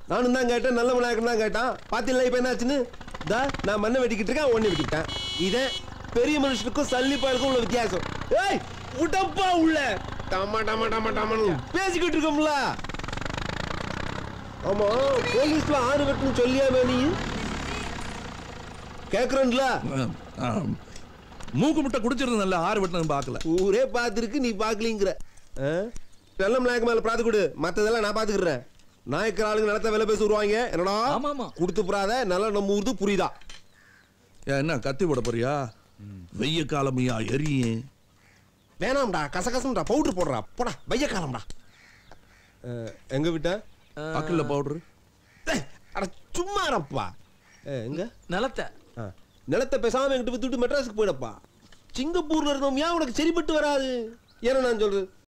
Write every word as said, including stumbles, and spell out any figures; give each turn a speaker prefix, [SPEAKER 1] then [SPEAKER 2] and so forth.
[SPEAKER 1] நானும் தான் கேட்டேன், நல்ல நாயக்கன் தான் கேட்டான். பாத்தில இப்ப என்ன ஆச்சுன்னு? தா நான் மண்ணை வெட்டிக்கிட்டு இருக்கேன், ஒண்ணு வெட்டிக்கிட்டேன். இதே பெரிய மனுஷனுக்கும் சல்லிப்பாளுக்கும் உள்ள வித்தியாசம். ஏய் உடப்பா உள்ள டமா டமா டமா டமான்னு பேசிக்கிட்டு இருக்கோம்ல. ஆமா போலீஸ்ல ஆறு வெட்டுன்னு சொல்லியாமே நீ கேக்குறேன்ல.
[SPEAKER 2] மூக்கு முட்டை குடிச்சிருந்தல ஆறு வெட்டணும் பாக்கல.
[SPEAKER 1] ஊரே பாத்துருக்கு, நீ பாக்கலீங்கிற. வெள்ளம் நாயக்கு மேல பிராத்து கொடு, மத்ததெல்லாம் நான் பாத்துக்கிறேன். நாயக்கர் ஆளுங்க நிலத்தை விலை பேசி வருவாங்க. என்னடா கொடுத்து புறாத நல்லா நம்ம ஊருது புரியுதா?
[SPEAKER 2] என்ன கத்தி போட போறியா? வெய்ய காலமையா எரியே?
[SPEAKER 1] வேணாம்டா, கசகசம்டா, பவுடர் போடுறா போடா. வெய்ய காலம்டா. எங்க விட்ட
[SPEAKER 2] அக்கல்ல பவுடர்?
[SPEAKER 1] அட சும்மா இருப்பா. எங்க
[SPEAKER 3] நிலத்தை
[SPEAKER 1] நிலத்தை பேசாம என்கிட்ட வித்துட்டு மெட்ராஸுக்கு போயிடப்பா. சிங்கப்பூர்ல இருந்தோம் ஏன் உனக்கு சரிப்பட்டு வராது? ஏன்னா நான் சொல்றது